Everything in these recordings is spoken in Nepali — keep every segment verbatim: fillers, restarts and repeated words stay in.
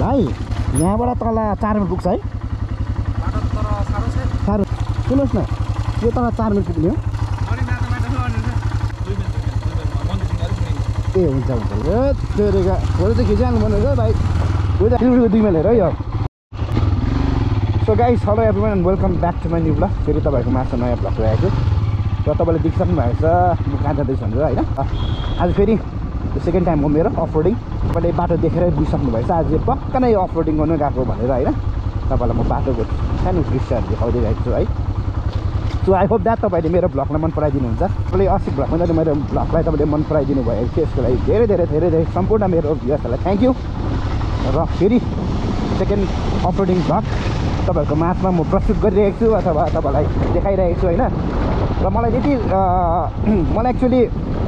भाइ यहाँबाट तल चार मिनट पुग्छ है साह्रो सुन्नुहोस् न यो तल चार मिनट पुग्ने हो ए हुन्छ हुन्छ ए तेरेका फोटो चाहिँ खिचिहाल्नु पर्ने रहेछ भाइ सिलगढीको दुई माइल हेर है यो so guys hello everyone and welcome back to my new blog फेरि तपाईँहरूको मासु नयाँ ब्लग ल्याएको छु र तपाईँले देखिसक्नु भएको छ म कहाँ जाँदैछु भनेर होइन आज फेरि सेकेन्ड टाइम हो मेरो अफ रोडिङ तपाईँले बाटो देखेर बुझिसक्नु भएको छ आज पक्का नै अफ रोडिङ गर्नु गएको भनेर होइन तपाईँलाई म बाटोको सानो दृश्यहरू देखाउँदै गएको छु है सो आई होप द्याट तपाईँले मेरो ब्लगलाई मन पराइदिनुहुन्छ तपाईँले अस्ति ब्लगमा जति मेरो ब्लगलाई तपाईँले मन पराइदिनु भएको थियो यसको लागि धेरै धेरै धेरै धेरै सम्पूर्ण मेरो भ्युअर्सहरूलाई थ्याङ्क यू र फेरि सेकेन्ड अफ रोडिङ ब्लग तपाईँहरूको माझमा म प्रस्तुत गरिरहेको छु अथवा तपाईँलाई देखाइरहेको छु होइन र मलाई त्यति मलाई एक्चुअली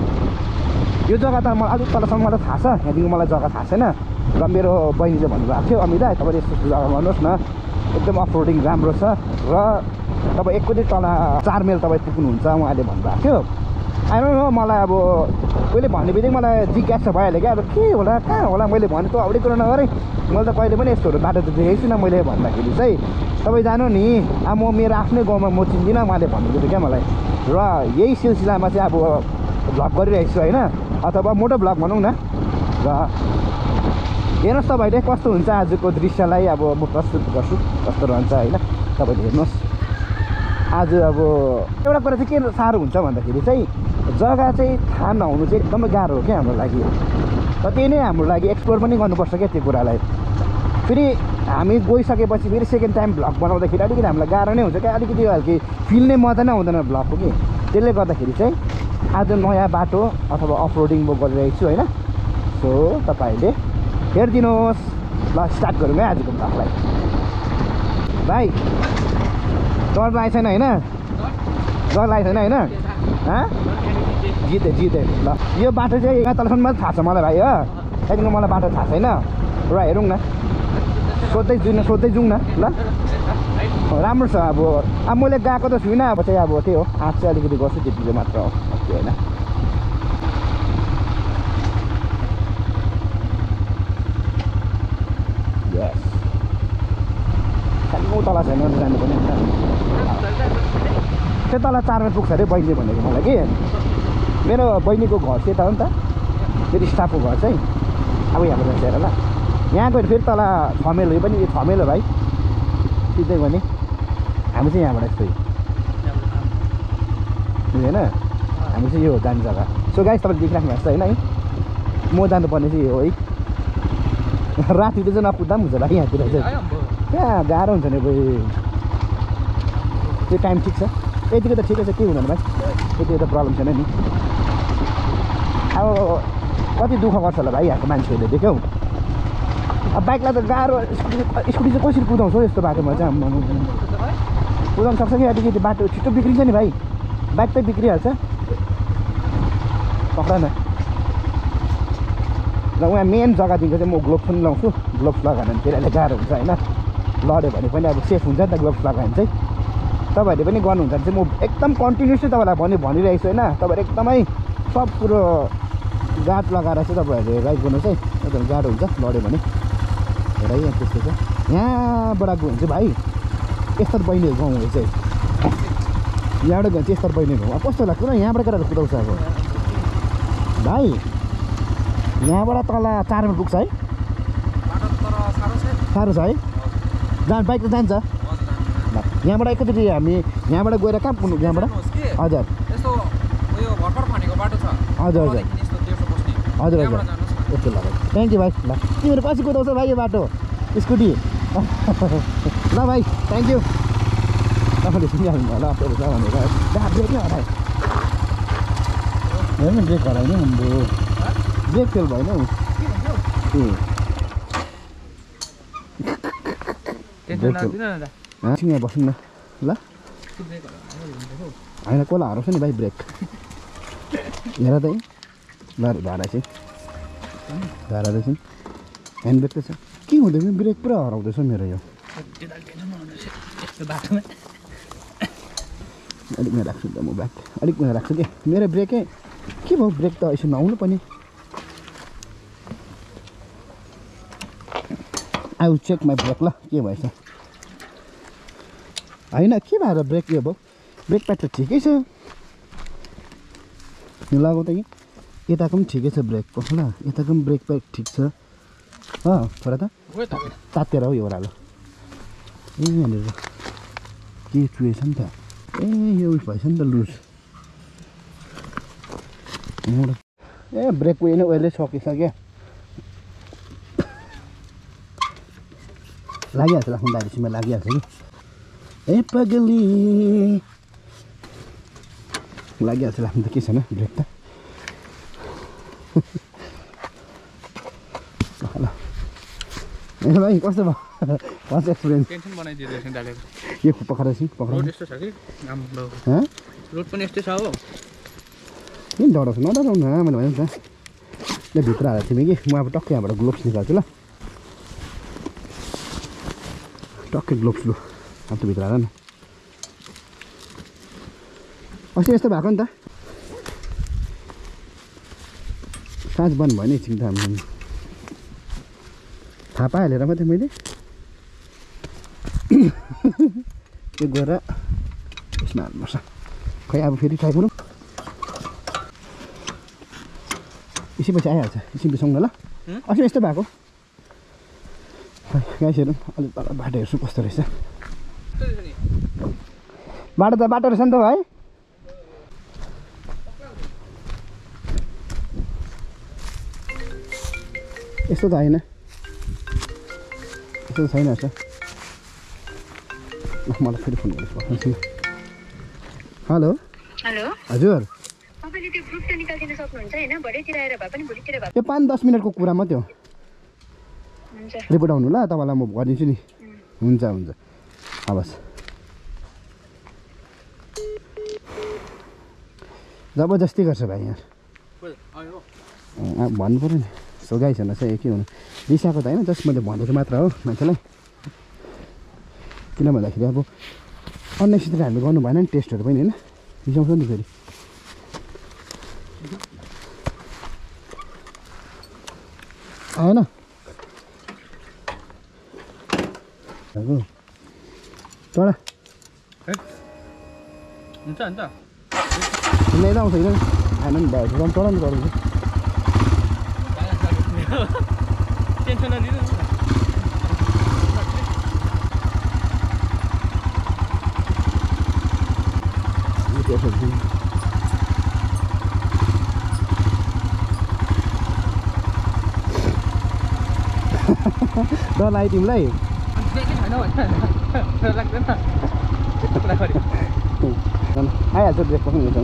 यो जग्गा त मलाई अलिक तलसम्म मलाई थाहा छ यहाँदेखि मलाई जग्गा थाहा छैन र मेरो बहिनीले भन्नुभएको थियो अमिता तपाईँले यस्तो जग्गा गर्नुहोस् न एकदम अफ रोडिङ राम्रो छ र तपाईँ एकचोटि तल चार माइल तपाईँ पुग्नुहुन्छ उहाँले भन्नुभएको थियो आएर हो मलाई अब कहिले भन्ने बित्तिकै मलाई जिज्ञासा भइहाल्यो क्या अब के होला कहाँ होला मैले भनेको अगाडि कुरो नगरेँ मैले त कहिले पनि यस्तोहरू बाटो त देखेको छुइनँ मैले भन्दाखेरि चाहिँ तपाईँ जानु नि अब म मेरो आफ्नै गाउँमा म चिन्दिनँ उहाँले भन्नुभएको थियो क्या मलाई र यही सिलसिलामा चाहिँ अब भ्लग गरिरहेको छु होइन अथवा मोटो भ्लग भनौँ न र हेर्नुहोस् तपाईँले कस्तो हुन्छ आजको दृश्यलाई अब म प्रस्तुत गर्छु कस्तो रहन्छ होइन तपाईँले हेर्नुहोस् आज अब एउटा कुरा चाहिँ के साह्रो हुन्छ भन्दाखेरि चाहिँ जग्गा चाहिँ थाहा नहुनु चाहिँ एकदमै गाह्रो हो क्या हाम्रो लागि र त्यही नै हाम्रो लागि एक्सप्लोर पनि गर्नुपर्छ क्या त्यो कुरालाई फेरि हामी गइसकेपछि फेरि सेकेन्ड टाइम भ्लग बनाउँदाखेरि अलिकति हामीलाई गाह्रो नै हुन्छ क्या अलिकति हल्की फिल नै मजा नै आउँदैन भ्लगको कि त्यसले गर्दाखेरि चाहिँ आज नयाँ बाटो अथवा अफ रोडिङ म गरिरहेको छु होइन सो तपाईँहरूले हेरिदिनुहोस् ल स्टार्ट गरौँ है आजको भ्लगलाई भाइ डर लागेको छैन होइन डर लागेको छैन होइन जिते जिते ल यो बाटो चाहिँ यहाँ तलसम्म थाहा छ मलाई भाइ हो त्यहाँदेखि मलाई बाटो थाहा छैन र हेरौँ न सोध्दै जाउँ न सोध्दै जाउँ न ल राम्रो छ अब अब मैले गएको त छुइनँ अब चाहिँ अब त्यही हो हात चाहिँ अलिकति गर्छु त्यतिको मात्र हो त्यो होइन यस सानो तल छैन जानु पनि त्यो तल चार मिनट पुग्छ अरे बहिनीले भनेको मलाई कि मेरो बहिनीको घर चाहिँ त हो नि त फेरि स्टाफको घर चाहिँ अब यहाँबाट हेर ल यहाँ गएर फेरि तल छ माइल हो पनि छ माइल हो भाइ सिधै भने हामी चाहिँ यहाँबाट यस्तै बुझेन हामी चाहिँ यो हो जाने जग्गा सो गाइस तपाईँले देखिराख्नु भएको छ होइन है म जानुपर्ने चाहिँ यो है राति त चाहिँ नपुग्दा पनि हुन्छ भाइ यहाँतिर चाहिँ त्यहाँ गाह्रो हुन्छ नि भाइ त्यो टाइम ठिक छ यतिको त ठिकै छ के हुँदैन भाइ यतिको त प्रब्लम छैन नि अब कति दुःख गर्छ होला भाइ यहाँको मान्छेहरूले देख्यौ अब बाइकलाई त गाह्रो स्कुटी स्कुटी चाहिँ कसरी कुदाउँछ यस्तो बाटोमा चाहिँ कुदाउनु सक्छ कि अलिकति बाटो छिटो बिग्रिन्छ नि भाइ बाइक त बिग्रिहाल्छ पक्रा न र उहाँ मेन जग्गादेखिको चाहिँ म ग्लोभ्स पनि लाउँछु ग्लोभ्स लगाएन भने फेरि अहिले गाह्रो हुन्छ होइन लड्यो भने पनि अब सेफ हुन्छ नि त ग्लोभ्स लगायो भने चाहिँ तपाईँहरूले पनि गर्नुहुन्छ भने चाहिँ म एकदम कन्टिन्युसली तपाईँलाई भनि भनिरहेको छु होइन तपाईँहरू एकदमै सब कुरो गार्ड लगाएर चाहिँ तपाईँहरूले राइड गर्नु चाहिँ एकदम गाह्रो हुन्छ लड्यो भने हेर यहाँ त्यस्तो छ यहाँबाट गयो भने चाहिँ भाइ यस्तो बहिनीहरू गाउँ हो चाहिँ यहाँबाट गयो भने चाहिँ यस्तो बहिनीहरू गाउँ अब कस्तो लाग्छ न यहाँबाट गरेर कुदाउँछ अब भाइ यहाँबाट तल चार मिनट पुग्छ है साह्रो छ है जान बाइक त जान्छ यहाँबाट एकैचोटि हामी यहाँबाट गएर कहाँ पुग्नु यहाँबाट हजुर हजुर हजुर हजुर हजुर यस्तो ल थ्याङ्क यू भाइ ल तिमीहरू पछि कुदाउँछ भाइ यो बाटो स्कुटी ल भाइ थ्याङ्क यू तपाईँले सुनिहाल्नु होला अप्ठ्यारो छ भनेर ब्रेक नै हरायो हेर्नु ब्रेक हरायो नि हाम्रो ब्रेक फेल भएन हौ ए यहाँ बस्नु न ल होइन कसलाई हराउँछ नि भाइ ब्रेक हेर त ल भाडा चाहिँ भाडा रहेछ ह्यान्ड ब्रेक त छ के हुँदैन ब्रेक पुरा हराउँदैछ मेरो यो अलिक यहाँ राख्छु त म ब्याग अलिक यहाँ राख्छु कि मेरो ब्रेकै के भयो ब्रेक त यसो नआउनु पनि I will check my brake ल के भएछ होइन के भएर ब्रेक के भयो ब्रेक प्याड त ठिकै छ यो लगाउ त यताको पनि ठिकै छ ब्रेकको ल यताको पनि ब्रेक प्याड ठिक छ अँ छोरा त तातेर हौ यो ओह्रालो ए यहाँनिर के चुएछ नि त ए यो उस भएछ नि त लुज ए ब्रेक उयो नै ओइलै सकिसक्यो लागिहाल्छ लाग्नु बाहिरसम्म लागिहाल्छ कि ए पगली लागिहाल्छ लाग्नु त के छैन ब्रेक त ल ए भाइ कस्तो भयो फर्स्ट एक्सपिरियन्स टेन्सन बनाइदिँदै छ डालेको यो पक्राउ छि पक्राउ रोड यस्तो छ कि राम्रो ह रोड पनि यस्तै छ हो किन डराउँछ नडराउनु न मैले भने नि त ल भित्र हालेको थिएँ कि म अब टक्कै यहाँबाट ग्लोभ्स निकाल्छु ल टक्कै ग्लोभ्स लु अब त भित्र हाल न अस्ति यस्तो भएको नि त साँझ बन्द भयो नि एकछिन त हामी थाहा पाइहालेर मात्रै मैले त्यो गएर यसमा हाल्नुपर्छ खै अब फेरि ट्राई गरौँ एकछिनपछि आइहाल्छ एकछिन बिसाउँ न ल अस्ति यस्तो भएको गाइसहरू अलिक तल बाटो हेर्छु कस्तो रहेछ बाटो त बाटो रहेछ नि त भाइ यस्तो त होइन यस्तो छैन रहेछ मलाई फेरि फोन गर्छु हेलो हेलो हजुर तपाईले त्यो ग्रुप त निकाल्दिन सक्नुहुन्छ हैन भरेतिर आएर भए पनि भोलितिर भए त्यो पाँच दस मिनटको कुरा मात्रै हो हुन्छ रिपोर्ट आउनु ल तपाईँलाई म गरिदिन्छु नि हुन्छ हुन्छ हवस् जबरजस्ती गर्छ भाइ यहाँ भन्नु पऱ्यो नि सो गाइस हेर्नुहोस् है के हुनु रिसाएको त होइन जस्ट मैले भनेको मात्र हो मान्छेलाई किन भन्दाखेरि अब अननेसेसरी हामीले गर्नु भएन नि टेस्टहरू पनि होइन रिसाउँछ नि फेरि आएन चढा हुन्छ हुन्छ हिँड्दै आउँछ होइन आएन नि भाइ चढा नि चढाउँछु टेन्सन नलिनु डर लाग्यो तिमीलाई आइहाल्छ ब्रेक पनि हुन्छ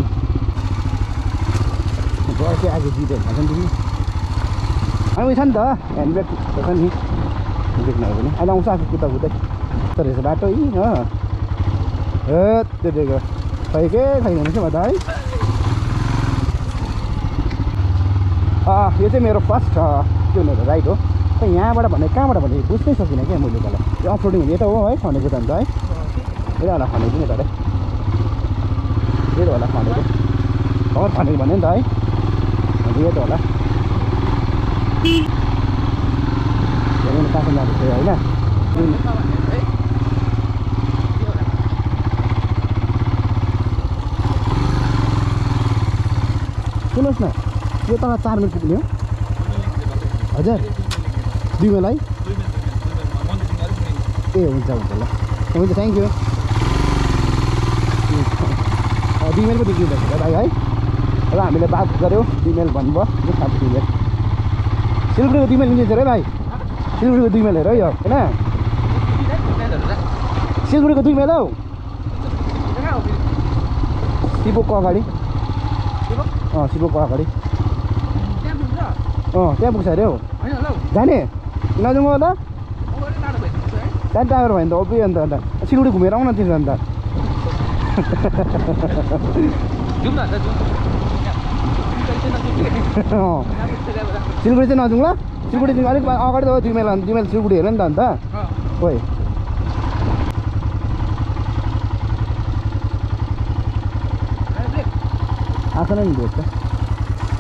डर चाहिँ आगे जित्यो खान्छ नि तिमी अनि छ नि त ह्यान्ड ब्रेक छ नि ब्रेक नभए पनि अहिले आउँछ आफू कुदा कुदै यस्तो रहेछ बाटो यी हो ए त्यो दिएको खै के खै हुनुहोस् न त है यो चाहिँ मेरो फर्स्ट के हुनु राइड हो खै यहाँबाट भने कहाँबाट भने बुझ्नै सकिनँ क्या मैले त्यसलाई यो अफरोडिङ हुने यता हो है खनेको त अन्त है यता होला खनेको नि त यता होला खनेको घर खनेको भन्यो नि त है अन्त यो त होला काठमाडौँ जाँदैछ होइन सुन्नुहोस् न यो तल चार मिनट पुग्ने हो हजुर दुई मेलै ए हुन्छ हुन्छ ल हुन्छ थ्याङ्क यू दुई मेल पो देखिँदैछ भाइ है र हामीले बात गऱ्यौँ दुई मेल भन्नुभयो यो सात दुई मेल सिलगढीको दुई मेल लिँदैछ अरे भाइ सिलगढीको दुई मेल हेर है यो होइन सिलगढीको दुई मेल हौ सिपोकको अगाडि अँ सिपोकको अगाडि अँ त्यहाँ पुग्छ अरे हौ जाने नजाउँ होला त्यहाँ ड्राइभर भयो नि त अबि अन्त अन्त सिलगढी घुमेर आउन त्यसो अन्त सिलगढी चाहिँ नजाउँ ल सिलगढीदेखि अलिक अगाडि त हो दुई मेल दुई मेल सिलगढी हेर नि त अन्त खोइ आएको नि भेट त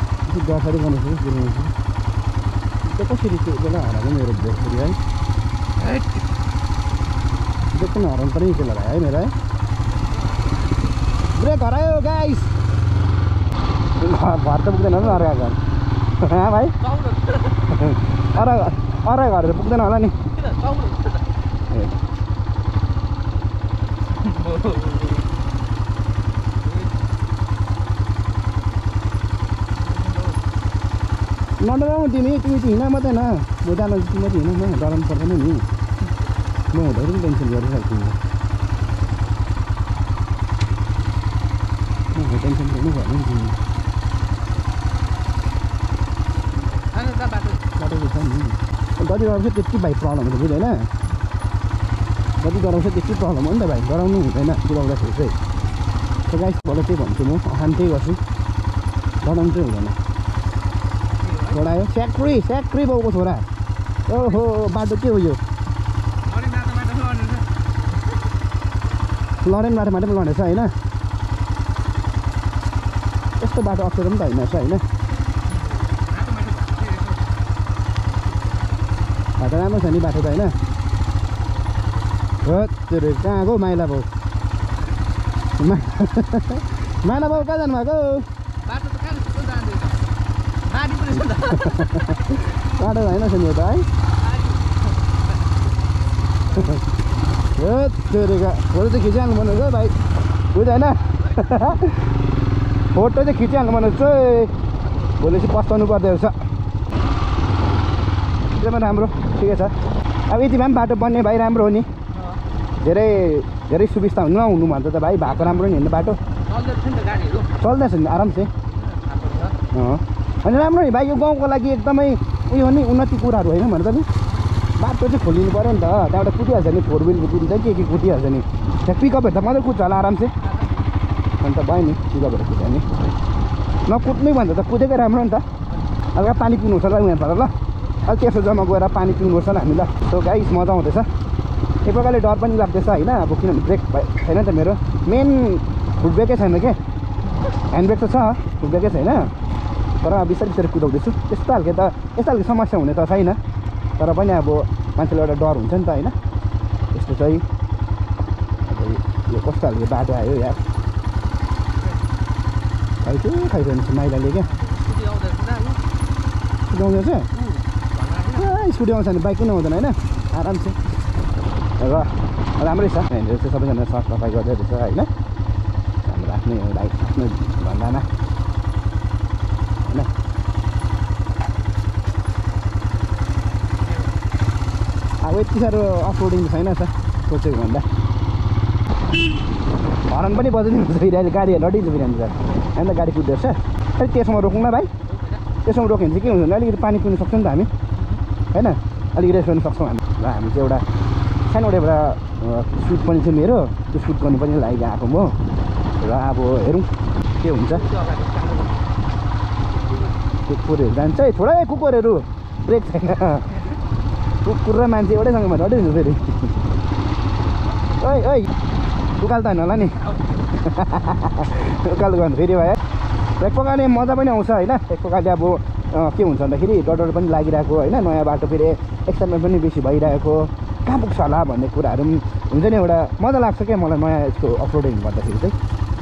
गफारी गर्नु त्यो कसरी त्यो बेला हराएको मेरो भेट फेरि है देख्नु हराउनु पनि के लगायो है मेरो है ब्रेक हरायो गाइस घर त पुग्दैन होला अर्का घर हाँ भाइ अरू अरू घर त पुग्दैन होला नि नडराउ तिमी तिमी चाहिँ हिँड मात्रै न म जान तिमी मात्रै हिँड न डराउनु पर्दैन नि म हुँदै पनि टेन्सन गरिरहेको छु म टेन्सन गर्नु पर्ने नि तिमी बाटो छ नि जति डराउँछ त्यति भाइ प्रब्लम हुन्छ बुझ्दैन जति डराउँछ त्यति प्रब्लम हो नि त भाइ डराउनु हुँदैन कुदाउँदाखेरि चाहिँ त्यो गाइसबाट त्यही भन्छु म अशान्ति गर्छु डराउनु चाहिँ हुँदैन छोरा आयो स्याक्री स्याक्री बाउको छोरा ओहो बाटो के हो यो लरेन बाटो माटो पनि लडेछ होइन यस्तो बाटो अप्ठ्यारो पनि त होइन रहेछ होइन बाटो राम्रो छ नि बाटो त होइन हो त्यो कहाँ गयो माइला बाउ माइला बाउ कहाँ जानुभएको बाटो होइन छ नि यो त है हो त्यो फोटो चाहिँ खिचिहाल्नु मन रहेछ भाइ बुझ्दैन फोटो चाहिँ खिचिहाल्नु मन रहेछ भोलि चाहिँ पस्ताउनु पर्दो रहेछ एकदमै राम्रो ठिकै छ अब यति भए पनि बाटो बन्ने भाइ राम्रो हो नि धेरै धेरै सुविस्ता हुनु नहुनु भन्छ त भाइ भएको राम्रो नि होइन बाटो चल्दैछ नि आरामसे अँ अनि राम्रो नि भाइ यो गाउँको लागि एकदमै उयो नि उन्नति कुराहरू होइन भने त नि बाटो चाहिँ खोलिनु पऱ्यो नि त त्यहाँबाट कुदिहाल्छ नि फोर विल कुदिन्छ के के कुदिहाल्छ नि त्यहाँ पिकअपहरू त मात्रै कुद्छ होला आरामसे अन्त भयो नि पिकअपहरू कुद्यो नि नकुद्नै भन्छ त कुदेकै राम्रो नि त हल्का पानी पिउनुपर्छ ल उहाँ पर ल अहिले त्यसो जम्मा गएर पानी पिउनुपर्छ ल हामी ल त्यो गाइस मजा आउँदैछ एक प्रकारले डर पनि लाग्दैछ होइन अब किनभने ब्रेक छैन नि त मेरो मेन फुट ब्रेकै छैन के ह्यान्ड ब्रेक त छ फुट ब्रेकै छैन तर अब बिस्तारै बिस्तारै कुदाउँदैछु त्यस्तो खालको त यस्तो खालको समस्या हुने त छैन तर पनि अब मान्छेलाई एउटा डर हुन्छ नि त होइन यस्तो चाहिँ अब यो कस्तो खालको बाटो आयो यार खाइछु खाइरहनु छ माइलाले क्या कुदाउँदैछ स्कुटी आउँछ भने बाइक पनि आउँदैन होइन आरामसे र राम्रै छ यहाँनिर चाहिँ सबैजना साफ सफाइ गर्दै रहेछ होइन हाम्रो आफ्नै एउटा आफ्नो भन्दामा होइन अब यति साह्रो अफरोडिङ छैन छ सोचेको भन्दा हर्न पनि बजाइदिनु हुन्छ फेरि अहिले गाडीहरू लडिन्छ फेरि हामी त हामी त गाडी कुद्दैछ अलिक त्यसमा रोकौँ न भाइ त्यसमा रोक्यो भने चाहिँ के हुन्छ भने अलिकति पानी पिउनु सक्छौँ नि त हामी होइन अलिक रेस्ट गर्नु सक्छौँ हामी र हामी चाहिँ एउटा सानोबाट एउटा सुट पनि छ मेरो त्यो सुट गर्नु पनि लागि आएको म र अब हेरौँ के हुन्छ कुकुरहरू जान्छ है थोरै कुकुरहरू ब्रेक छैन कुकुर र मान्छे एउटैसँग भने एउटै हुन्छ फेरि ओइ ओइ उकालो त होइन होला नि उकालो गर्नु फेरि भयो एक प्रकारले मजा पनि आउँछ होइन एक प्रकारले अब के हुन्छ भन्दाखेरि डर डर पनि लागिरहेको होइन नयाँ बाटो फेरि एक्साइटमेन्ट पनि बेसी भइरहेको कहाँ पुग्छ होला भन्ने कुराहरू पनि हुन्छ नि एउटा मजा लाग्छ क्या मलाई नयाँ यस्तो अफरोडिङ गर्दाखेरि चाहिँ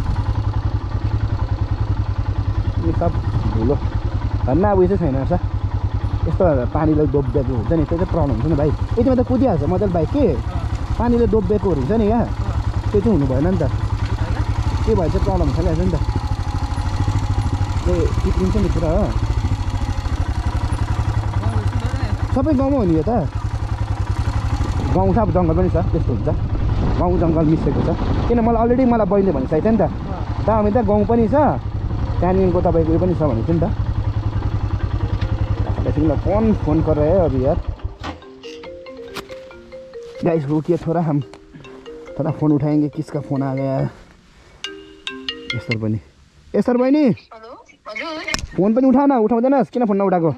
सब धुलो धन्न अब उयो चाहिँ छैन रहेछ यस्तो पानीले डोबिएको हुन्छ नि त्यो चाहिँ प्रब्लम हुन्छ नि भाइ यतिमा त कुदिहाल्छ मजाले बाइक के पानीले डोबिएकोहरू हुन्छ नि यहाँ त्यो चाहिँ हुनु भएन नि त के भए चाहिँ प्रब्लम छैन नि त त्यो टिप्लिन्छ नि पुरा हो सबै गाउँमा हो नि यो त गाउँ छ अब जङ्गल पनि छ त्यस्तो हुन्छ गाउँ जङ्गल मिसेको छ किन मलाई अलरेडी मलाई बहिनीले भनिसकेको थियो नि त त हामी त गाउँ पनि छ त्यहाँदेखिको तपाईँको उयो पनि छ भनेको थियो नि त तिमीलाई कौन फोन गरेर है अब यार गाइस रुकिए थोड़ा हम थोड़ा फोन उठाएंगे किसका फोन आ गया यस्तर बहिनी यस्तर बहिनी फोन पनि उठा न उठाउँदैनस् किन फोन नउठाएको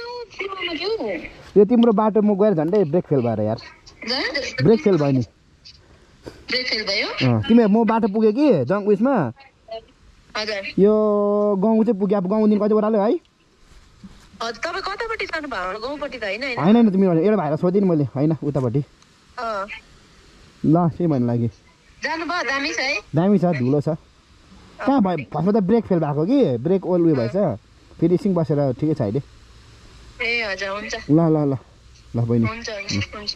यो तिम्रो बाटो म गएर झन्डै ब्रेक फेल भएर यार ब्रेक फेल भयो नि ब्रेक फेल भयो तिमी म बाटो पुगेँ कि जङ उयसमा यो गाउँ चाहिँ पुग्यो अब गाउँदेखि कति ओह्राल्यो है तपाईँ कतापट्टि जानु भयो गाउँपट्टि त होइन होइन होइन तिमी एउटा भाइलाई सोधिदिनु मैले होइन उतापट्टि ल त्यही भन्नु लागि जानुभयो दामी छ है दामी छ धुलो छ कहाँ भयो फर्स्टमा त ब्रेक फेल भएको कि ब्रेक ओल उयो भएछ फेरि एकछिन बसेर ठिकै छ अहिले ए हजुर हुन्छ ल ल ल ल बहिनी हुन्छ हुन्छ हुन्छ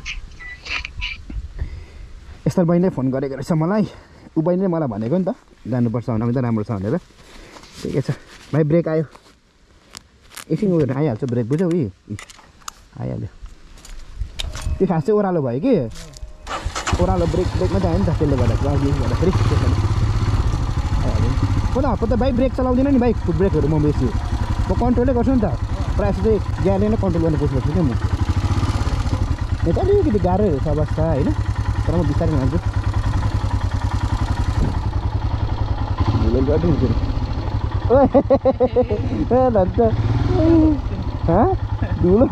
यस्तो बहिनीले फोन गरेको रहेछ मलाई ऊ बहिनीले मलाई भनेको नि त जानुपर्छ भने त राम्रो छ भनेर ठिकै छ भाइ ब्रेक आयो एकछिन उयो आइहाल्छ ब्रेक बुझ्यौ यी आइहाल्यो त्यो खास चाहिँ ओह्रालो भयो कि ओह्रालो ब्रेक ब्रेकमा चाहिँ आयो नि त त्यसले गर्दा अघि गर्दाखेरि आइहाल्यो म त हप्ता त भाइ ब्रेक चलाउँदिनँ नि भाइ फुट ब्रेकहरू म बेसी म कन्ट्रोलै गर्छु नि त प्रायः जस्तो चाहिँ ग्यारले नै कन्ट्रोल गर्ने कोसिस गर्छु क्या म यो त अलिकति गाह्रै रहेछ अवस्था होइन तर म बिस्तारै लान्छु धुलो गर्दै हुन्छ भन्छ धुलो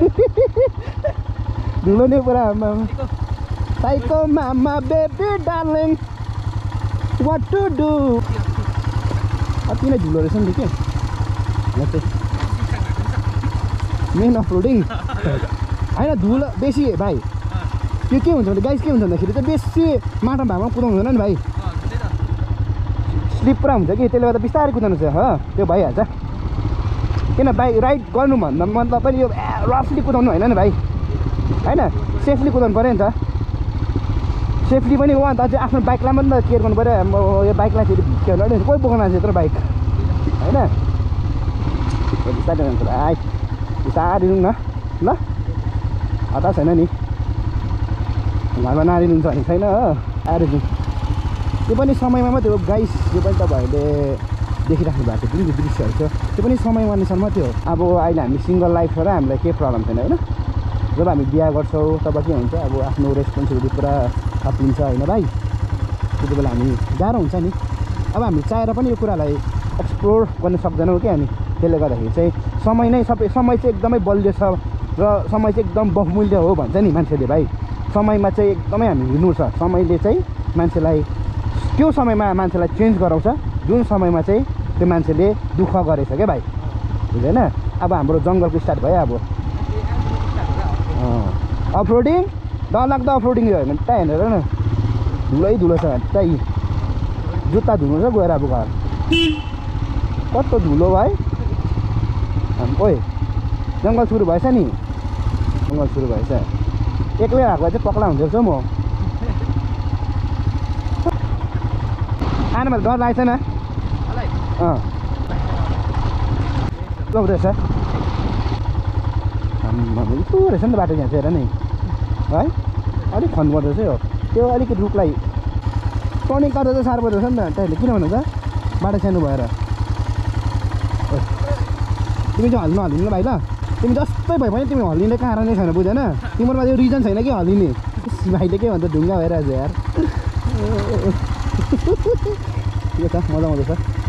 धुलो नै पुरा साइको मामा baby darling what to do अति नै धुलो रहेछ नि के मेन अफ रोडिङ होइन धुलो बेसी भाइ त्यो के हुन्छ भने गाइस के हुन्छ भन्दाखेरि चाहिँ बेसी माटो भागमा कुदाउनु हुँदैन नि भाइ स्लिप पुरा हुन्छ कि त्यसले गर्दा बिस्तारै कुदाउनु छ हो त्यो भइहाल्छ किन बाइक राइड गर्नु भन्दा मतलब पनि यो रफली कुदाउनु होइन नि भाइ होइन सेफली कुदाउनु पऱ्यो नि त सेफ्टी पनि हो अन्त अझै आफ्नो बाइकलाई पनि त केयर गर्नु पऱ्यो यो बाइकलाई फेरि के भन्नु कोही बोकाउनु आएको यत्रो बाइक होइन बिस्तारै जान्छ भाइ बिस्तारै जाउँ न ल हतार छैन नि घरमा नारिनुहुन्छ भने छैन हो आएर जाउँ त्यो पनि समयमा मात्रै हो गाइस यो पनि तपाईँहरूले देखिराख्नु भएको जुन दृश्यहरू छ त्यो पनि समयमा अनुसार मात्रै हो अब अहिले हामी सिङ्गल लाइफ छ र हामीलाई केही प्रब्लम छैन होइन जब हामी बिहा गर्छौँ तब के हुन्छ अब आफ्नो रेस्पोन्सिबिलिटी पुरा थपिन्छ होइन भाइ त्यति बेला हामी गाह्रो हुन्छ नि अब हामी चाहेर पनि यो कुरालाई एक्सप्लोर गर्न सक्दैनौँ क्या हामी त्यसले गर्दाखेरि चाहिँ समय नै सबै समय चाहिँ एकदमै बलियो छ र समय चाहिँ एकदम बहुमूल्य हो भन्छ नि मान्छेले भाइ समयमा चाहिँ एकदमै हामी हिँड्नु छ समयले चाहिँ मान्छेलाई त्यो समयमा मान्छेलाई चेन्ज गराउँछ जुन समयमा चाहिँ त्यो मान्छेले दुःख गरेछ क्या भाइ बुझ्दैन अब हाम्रो जङ्गलको स्टार्ट भयो अब अफ रोडिङ डरलाग्दो अफ रोडिङ हो भने त्यहाँ हेरेर न धुलै धुलो छ त्यही जुत्ता धुनु छ गएर अब घर कस्तो धुलो भाइ ओइ जङ्गल सुरु भएछ नि जङ्गल सुरु भएछ एक्लै आएको चाहिँ पक्ला हुन्छ रहेछ म आएर मैले डर लागेको छैन अँ लौरहेछ यस्तो रहेछ नि त बाटो यहाँ चाहिँ हेर नि है अलिक खन्नुपर्दो रहेछ हो त्यो अलिकति रुखलाई टर्निङ गर्दा चाहिँ साह्रो पर्दो रहेछ नि त त्यहाँले किन भन्नुहुन्छ बाटो सानो भएर तिमी चाहिँ हल्नु हल्लिनु भाइ ल तिमी जस्तै भयो भने तिमी हल्लिने कारणै छैन बुझेन तिम्रोमा त्यो रिजन छैन कि हल्लिने भाइले के भन्छ ढुङ्गा भइरहेछ यार के छ मजा आउँदैछ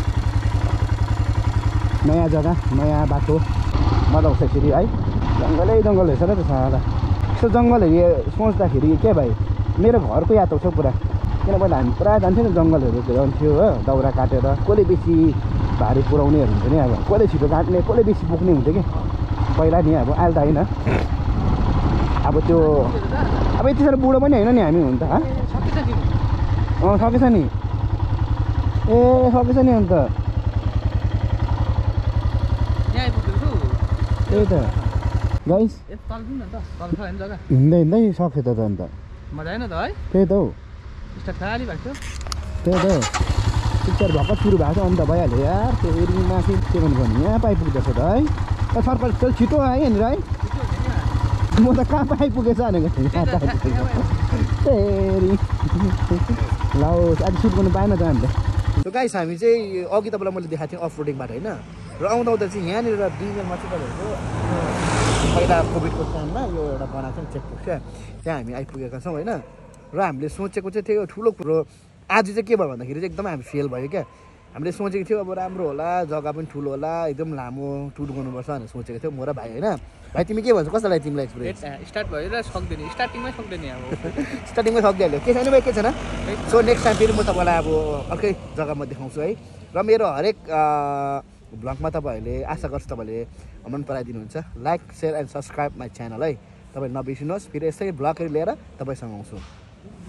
नयाँ जग्गा नयाँ बाटो मजा आउँछ फेरि है जङ्गलै जङ्गल रहेछ र त साला यस्तो जङ्गलहरू सोच्दाखेरि के भाइ मेरो घरको याद आउँछ पुरा किन पहिला हामी पुरा जान्थ्यौँ नि जङ्गलहरू जान्थ्यो हो दाउरा काटेर कसले बेसी भारी पुऱ्याउनेहरू हुन्छ नि अब कसले छिटो काट्ने कसले बेसी बोक्ने हुन्छ कि पहिला नि अब अहिले त होइन अब त्यो अब यति साह्रो बुढो पनि होइन नि हामी हुन त अँ सकेछ नि ए सकेछ नि अन्त त्यही त गाइस हिँड्दै हिँड्दै सक्यो त अन्त मजा आएन त है त्यही त हौ स्टार्ट खाली भएको त्यही त हौ पिक्चर भर्खर सुरु भएको छ अन्त भइहाल्यो यार त्यो एरिया माथि के गर्नुपर्ने यहाँ पाइपुग्दैछ त है सरकार चल छिटो आयो यहाँनिर है म त कहाँ पाइपुगेछ भनेको फेरि ल आज सुट गर्नु पाएन त अन्त त्यो गाइस हामी चाहिँ अघि तपाईँलाई मैले देखाएको थिएँ अफ रोडिङबाट होइन र आउँदा आउँदा चाहिँ यहाँनिर दुई मेलमा चाहिँ तपाईँहरूको पहिला कोभिडको टाइममा यो एउटा बनाएको छ नि चेकपोस्ट क्या त्यहाँ हामी आइपुगेका छौँ होइन र हामीले सोचेको चाहिँ थियो ठुलो कुरो आज चाहिँ के भयो भन्दाखेरि चाहिँ एकदम हामी फेल भयो क्या हामीले सोचेको थियो अब राम्रो होला जग्गा पनि ठुलो होला एकदम लामो टुर गर्नुपर्छ भनेर सोचेको थियो म र भाइ होइन भाइ तिमी के भन्छ कस्तो लाग्यो तिमीलाई एक्सपिरियन्स स्टार्ट भयो र सक्दैन स्टार्टिङमै सक्दैन अब स्टार्टिङमै सक्दिहाल्यो के छैन भाइ के छैन सो नेक्स्ट टाइम फेरि म तपाईँलाई अब अर्कै जग्गामा देखाउँछु है र मेरो हरेक भ्लगमा तपाईँहरूले आशा गर्छु तपाईँहरूले मन पराइदिनुहुन्छ like share and subscribe my channel है तपाईँ नबिर्सिनुहोस् फेरि यसै भ्लगहरू लिएर तपाईँसँग आउँछु